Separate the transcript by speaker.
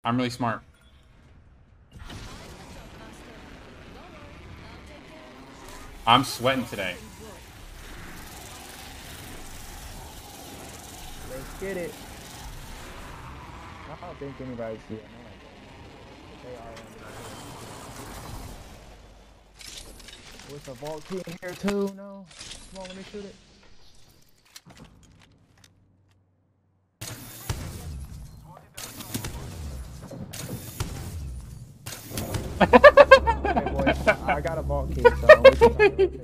Speaker 1: I'm really smart. I'm sweating today.
Speaker 2: Let's get it. I don't think anybody's here. They are in What's a vault key in here too? No? Come on, let me shoot it. Okay, boys. I got a vault key, so we can